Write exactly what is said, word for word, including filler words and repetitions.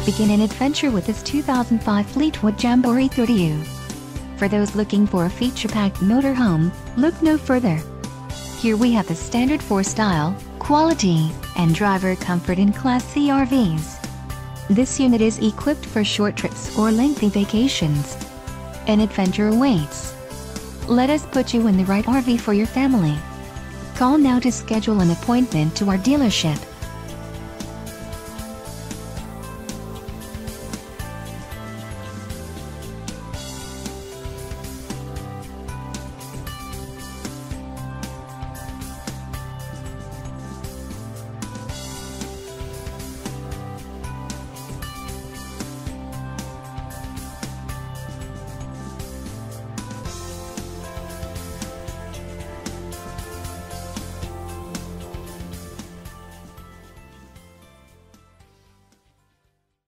Begin an adventure with this two thousand five Fleetwood Jamboree thirty U. For those looking for a feature-packed motorhome, look no further. Here we have the standard for style, quality, and driver comfort in Class C R Vs. This unit is equipped for short trips or lengthy vacations. An adventure awaits. Let us put you in the right R V for your family. Call now to schedule an appointment to our dealership.